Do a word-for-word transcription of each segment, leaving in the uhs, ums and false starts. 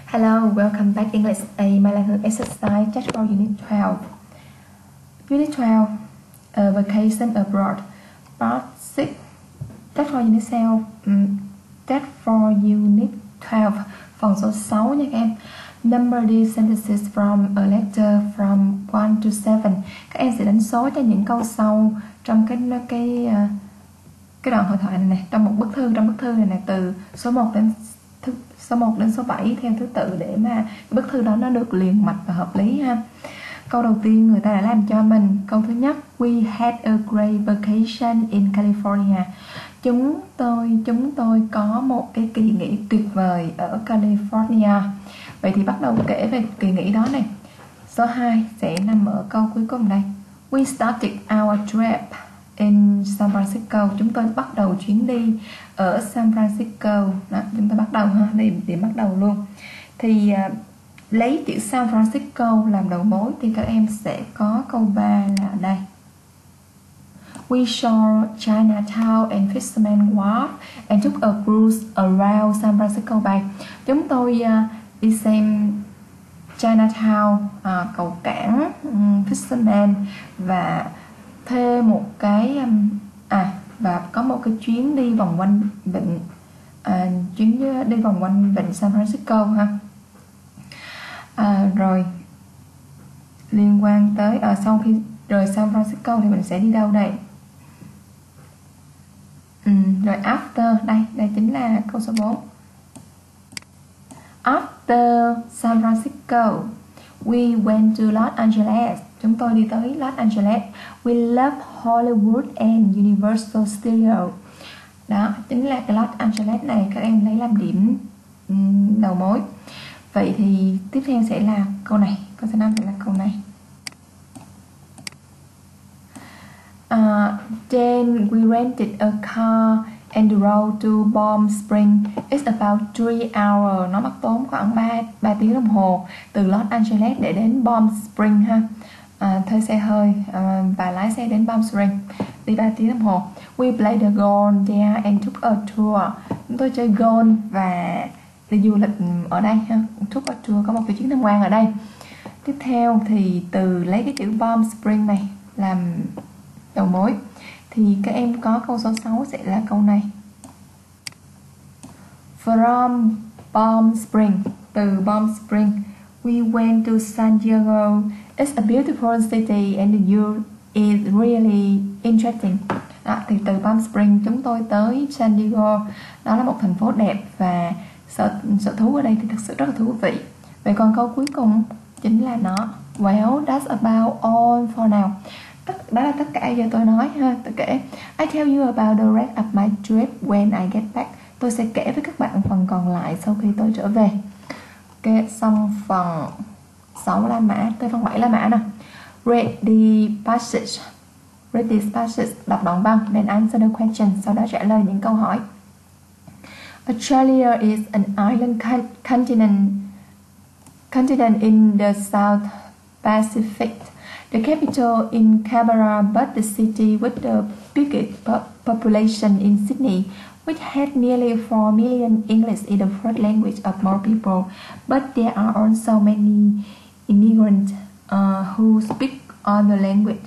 Hello, welcome back English A My Language Exercise Test for Unit twelve. Unit twelve, a Vacation Abroad, Part six. Test for Unit twelve, um, Test for Unit twelve, phần số sáu nha các em. Number these sentences from a letter from one to seven. Các em sẽ đánh số cho những câu sau trong cái cái cái đoạn hội thoại này này, trong một bức thư trong bức thư này này từ số một đến thứ, số một đến số bảy theo thứ tự để mà bức thư đó nó được liền mạch và hợp lý ha. Câu đầu tiên người ta đã làm cho mình. Câu thứ nhất, we had a great vacation in California. Chúng tôi chúng tôi có một cái kỳ nghỉ tuyệt vời ở California. Vậy thì bắt đầu kể về kỳ nghỉ đó này. Số hai sẽ nằm ở câu cuối cùng đây. We started our trip in San Francisco. Chúng tôi bắt đầu chuyến đi ở San Francisco. Đó, chúng tôi bắt đầu ha, điểm, điểm bắt đầu luôn. Thì uh, lấy chữ San Francisco làm đầu mối thì các em sẽ có câu ba là đây. We saw Chinatown and Fisherman Wharf and took a cruise around San Francisco Bay. Chúng tôi uh, đi xem Chinatown, uh, cầu cảng, um, Fisherman và thuê một cái um, à và có một cái chuyến đi vòng quanh vịnh à, chuyến đi vòng quanh vịnh San Francisco ha. À, rồi liên quan tới à, sau khi rời San Francisco thì mình sẽ đi đâu đây? Ừ, rồi after đây đây chính là câu số bốn. After San Francisco, we went to Los Angeles. Chúng tôi đi tới Los Angeles. We love Hollywood and Universal Studios. Đó chính là cái Los Angeles này các em lấy làm điểm um, đầu mối. Vậy thì tiếp theo sẽ là câu này. Câu số năm sẽ là câu này. Uh, then we rented a car and drove to Palm Springs. It's about three hours. Nó mất tốn khoảng ba tiếng đồng hồ từ Los Angeles để đến Palm Springs ha. À, thuê xe hơi à, và lái xe đến Palm Springs, đi ba tiếng đồng hồ. We played the golf there and took a tour. Chúng tôi chơi golf và đi du lịch ở đây ha. Took a tour, có một cái chuyến tham quan ở đây. Tiếp theo thì từ lấy cái chữ Palm Springs này làm đầu mối thì các em có câu số sáu sẽ là câu này. From Palm Springs, từ Palm Springs, we went to San Diego. It's a beautiful city and the view is really interesting. Đó, thì từ Palm Springs chúng tôi tới San Diego. Đó là một thành phố đẹp và sở, sở thú ở đây thì thực sự rất là thú vị. Vậy còn câu cuối cùng chính là nó. Well, that's about all for now. Tất, đó là tất cả giờ tôi nói ha. Tôi kể. I tell you about the rest of my trip when I get back. Tôi sẽ kể với các bạn phần còn lại sau khi tôi trở về. Ok, xong phần sáu La Mã, tới phần bảy La Mã nè. Read the passage. Read this passage, đọc đoạn văn, then answer the question, sau đó trả lời những câu hỏi. Australia is an island continent continent in the South Pacific. The capital in Canberra, but the city with the biggest population in Sydney, which had nearly four million. English is the first language of more people, but there are also many immigrants uh, who speak other language.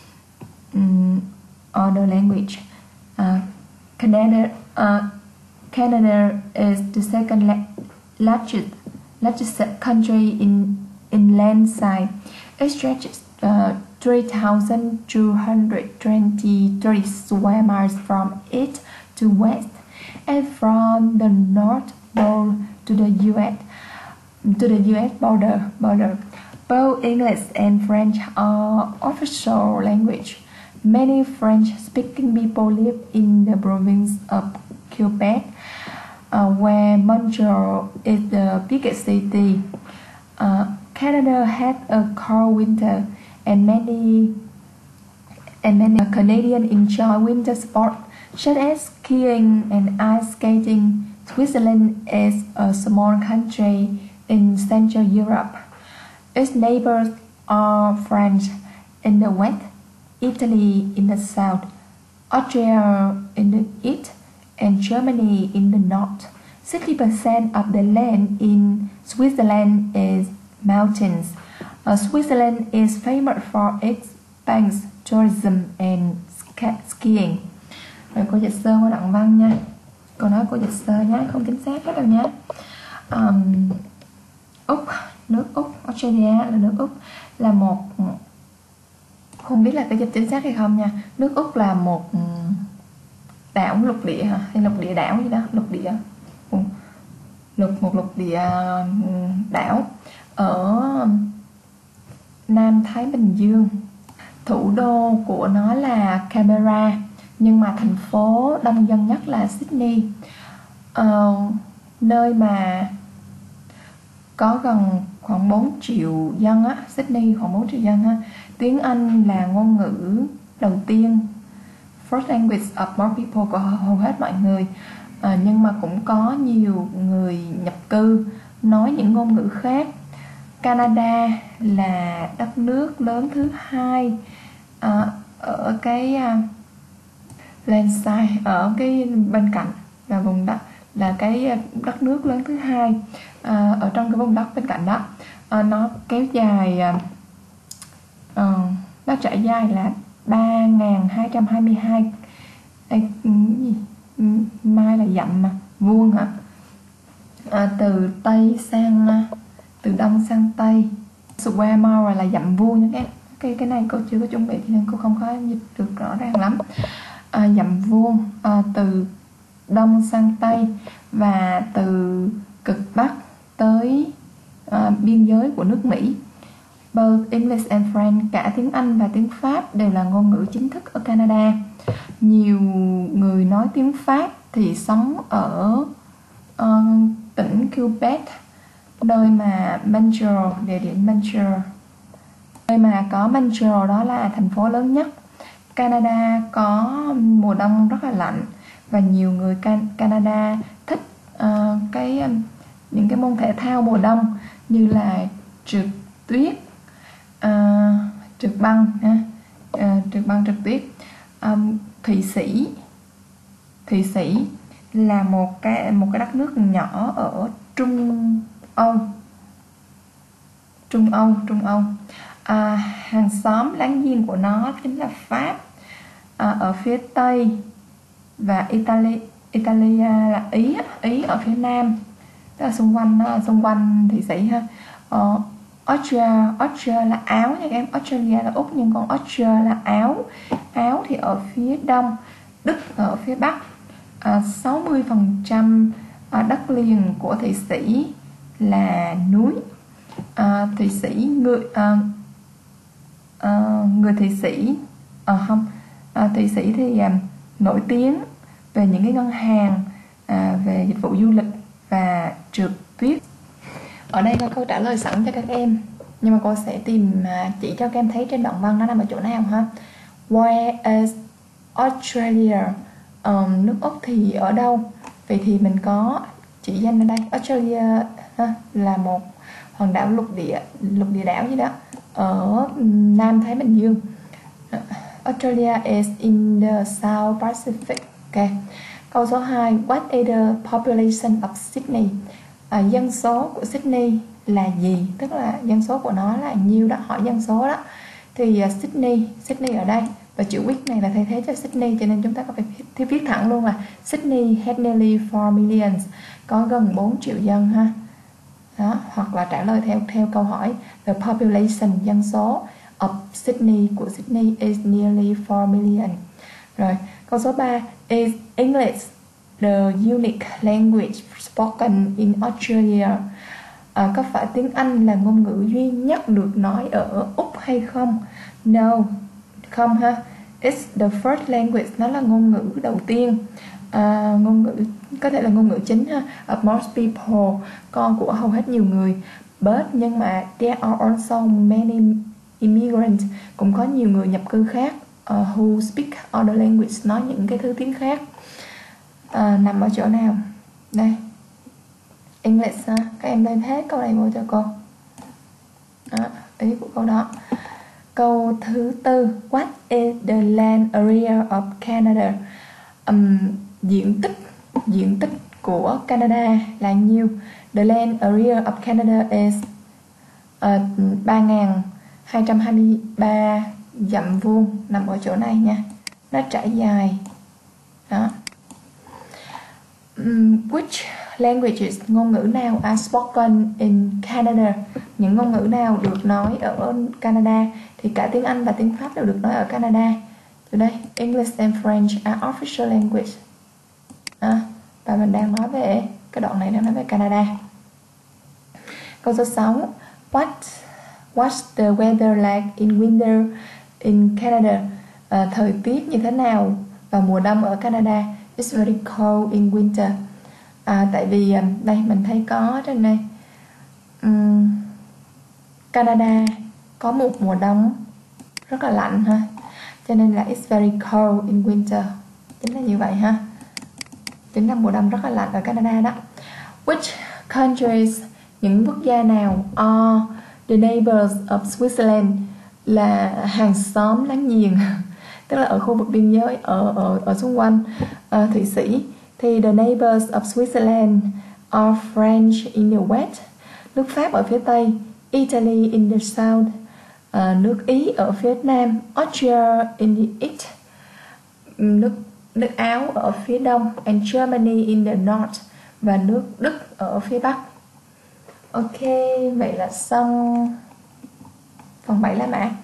Um, other language. Uh, Canada, uh, Canada is the second la largest largest country in in land size. It stretches uh, three thousand two hundred twenty-three square miles from east to west, and from the North Pole to the U S to the U S border. border. Both English and French are official language. Many French-speaking people live in the province of Quebec, uh, where Montreal is the biggest city. Uh, Canada has a cold winter, and many and many Canadians enjoy winter sports such as skiing and ice skating. Switzerland is a small country in Central Europe. Its neighbors are France in the west, Italy in the south, Austria in the east, and Germany in the north. sixty percent of the land in Switzerland is mountains. Uh, Switzerland is famous for its banks, tourism and skiing. Rồi cô dịch sơ qua đoạn văn nha. Cô nói cô dịch sơ nhé, không chính xác hết đâu nhé. Um, Úc, nước Úc, Australia là nước Úc là một, không biết là cái dịch chính xác hay không nha. Nước Úc là một đảo lục địa hả? Hay lục địa đảo gì đó, lục địa lục một lục địa đảo ở Nam Thái Bình Dương. Thủ đô của nó là Canberra, nhưng mà thành phố đông dân nhất là Sydney. Ờ, nơi mà có gần khoảng bốn triệu dân á, Sydney khoảng bốn triệu dân á. Tiếng Anh là ngôn ngữ đầu tiên, first language of most people, của hầu hết mọi người. À, nhưng mà cũng có nhiều người nhập cư nói những ngôn ngữ khác. Canada là đất nước lớn thứ hai à, ở cái uh, landside, ở cái bên cạnh là vùng đất, là cái đất nước lớn thứ hai à, ở trong cái vùng đất bên cạnh đó. À, nó kéo dài uh, uh, nó trải dài là ba nghìn hai trăm hai mươi hai mai là dặm mà vuông hả? À, từ tây sang từ đông sang tây, square mile là dặm vuông nha các em. Cái cái này cô chưa có chuẩn bị nên cô không có dịch được rõ ràng lắm. À, dặm vuông à, từ đông sang tây và từ cực bắc tới à, biên giới của nước Mỹ. Both English and French, cả tiếng Anh và tiếng Pháp đều là ngôn ngữ chính thức ở Canada. Nhiều người nói tiếng Pháp thì sống ở uh, tỉnh Quebec, nơi mà Montreal, địa điểm Montreal, nơi mà có Montreal đó là thành phố lớn nhất. Canada có mùa đông rất là lạnh và nhiều người Can- Canada thích uh, cái um, những cái môn thể thao mùa đông như là trượt tuyết, uh, trượt băng, uh, trượt băng trượt tuyết. Um, Thụy Sĩ, Thụy Sĩ là một cái một cái đất nước nhỏ ở Trung Âu, Trung Âu, Trung Âu. À, hàng xóm láng giềng của nó chính là Pháp à, ở phía tây, và Italy, Italia là Ý, Ý ở phía nam, tức là xung quanh xung quanh Thụy Sĩ ha. Ờ, Austria, Austria là Áo nha các em. Australia là Úc nhưng còn Austria là Áo. Áo thì ở phía đông, Đức ở phía bắc. À, sáu mươi phần trăm đất liền của Thụy Sĩ là núi. À, Thụy Sĩ người à, à, người Thụy Sĩ à, không à, Thụy Sĩ thì à, nổi tiếng về những cái ngân hàng, à, về dịch vụ du lịch và trượt tuyết. Ở đây có câu trả lời sẵn cho các em, nhưng mà cô sẽ tìm à, chỉ cho các em thấy trên đoạn văn nó nằm ở chỗ nào ha. Where is Australia? Um, nước Úc thì ở đâu? Vậy thì mình có chỉ danh ở đây. Australia ha, là một hòn đảo lục địa, lục địa đảo gì đó ở Nam Thái Bình Dương. Australia is in the South Pacific. Ok. Câu số hai, what is the population of Sydney? À, dân số của Sydney là gì? Tức là dân số của nó là nhiêu đó, hỏi dân số đó. Thì uh, Sydney, Sydney ở đây, và chữ with này là thay thế cho Sydney, cho nên chúng ta có phải viết, viết thẳng luôn là Sydney had nearly four million, có gần bốn triệu dân ha. Đó, hoặc là trả lời theo theo câu hỏi the population, dân số of Sydney, của Sydney is nearly four million. Rồi, câu số ba, is English the unique language spoken in Australia? À, có phải tiếng Anh là ngôn ngữ duy nhất được nói ở Úc hay không? No, không ha. It's the first language, nó là ngôn ngữ đầu tiên, à, ngôn ngữ có thể là ngôn ngữ chính ha. Of most people, con của hầu hết nhiều người. But, nhưng mà there are also many immigrants, cũng có nhiều người nhập cư khác, uh, who speak other language, nói những cái thứ tiếng khác. À, nằm ở chỗ nào? Đây, English ha. Các em lên hết câu này vô cho cô. Đó, ý của câu đó. Câu thứ tư, what is the land area of Canada? Um, diện tích diện tích của Canada là nhiêu? The land area of Canada is uh, ba nghìn hai trăm hai mươi ba dặm vuông, nằm ở chỗ này nha, nó trải dài đó. Um, which languages, ngôn ngữ nào are spoken in Canada, những ngôn ngữ nào được nói ở Canada? Thì cả tiếng Anh và tiếng Pháp đều được nói ở Canada. Từ đây, English and French are official language. À, và mình đang nói về cái đoạn này đang nói về Canada. Câu số sáu. What What's the weather like in winter in Canada? À, thời tiết như thế nào vào mùa đông ở Canada? It's very cold in winter. À, tại vì đây mình thấy có trên đây um, Canada có một mùa đông rất là lạnh ha, cho nên là it's very cold in winter, chính là như vậy ha, chính là mùa đông rất là lạnh ở Canada đó. Which countries, những quốc gia nào are the neighbors of Switzerland, là hàng xóm láng giềng tức là ở khu vực biên giới ở ở, ở xung quanh uh, Thụy Sĩ. Thì the neighbors of Switzerland are French in the west, nước Pháp ở phía tây, Italy in the south, uh, nước Ý ở phía nam, Austria in the east, nước nước Áo ở phía đông, and Germany in the north, và nước Đức ở phía bắc. Ok, vậy là xong phần bảy La Mã.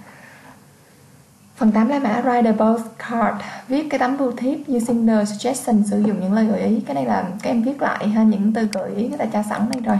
Phần tám La Mã, write the postcard, viết cái tấm bưu thiếp using the suggestion, sử dụng những lời gợi ý. Cái này là các em viết lại ha, những từ gợi ý người ta cho sẵn đây rồi.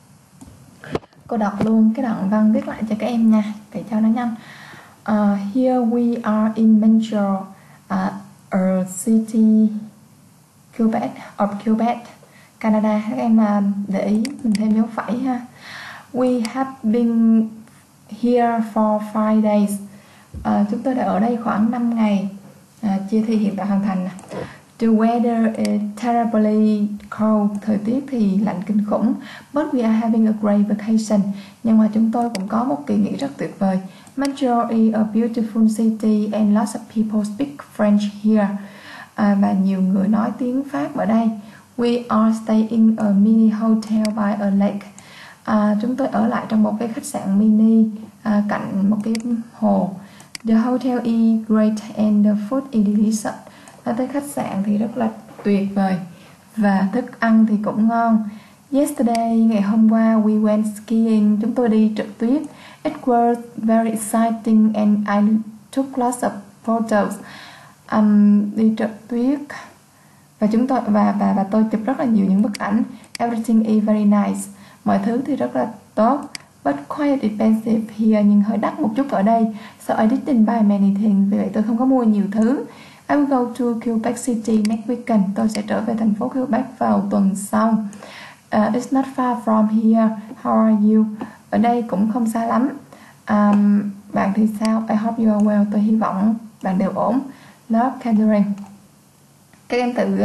Cô đọc luôn cái đoạn văn viết lại cho các em nha, để cho nó nhanh. Uh, here we are in Montreal, uh, a city Quebec of Quebec, Canada. Các em uh, để ý mình thêm dấu phẩy ha. We have been here for five days. Uh, chúng tôi đã ở đây khoảng năm ngày. Uh, chia thi hiện tại hoàn thành. The weather is terribly cold. Thời tiết thì lạnh kinh khủng. But we are having a great vacation. Nhưng mà chúng tôi cũng có một kỳ nghỉ rất tuyệt vời. Montreal is a beautiful city and lots of people speak French here. À, và nhiều người nói tiếng Pháp ở đây. We are staying in a mini hotel by a lake. À, chúng tôi ở lại trong một cái khách sạn mini à, cạnh một cái hồ. The hotel is great and the food is delicious. Ở tới khách sạn thì rất là tuyệt vời và thức ăn thì cũng ngon. Yesterday, ngày hôm qua, we went skiing. Chúng tôi đi trượt tuyết. It was very exciting and I took lots of photos. Um, đi trượt tuyết và chúng tôi và và và tôi chụp rất là nhiều những bức ảnh. Everything is very nice. Mọi thứ thì rất là tốt. But quite expensive here, nhưng hơi đắt một chút ở đây. So I didn't buy many things. Vì vậy tôi không có mua nhiều thứ. I will go to Quebec City next weekend. Tôi sẽ trở về thành phố Quebec vào tuần sau. Uh, it's not far from here. How are you? Ở đây cũng không xa lắm. Um, bạn thì sao? I hope you are well. Tôi hy vọng bạn đều ổn. Love, Catherine. Các em tự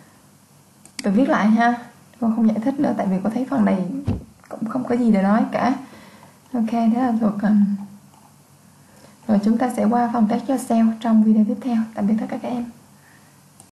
tự viết lại ha. Con không giải thích nữa tại vì có thấy phần này cũng không có gì để nói cả. Ok, thế là thuộc. Rồi chúng ta sẽ qua phần test yourself trong video tiếp theo. Tạm biệt tất cả các em.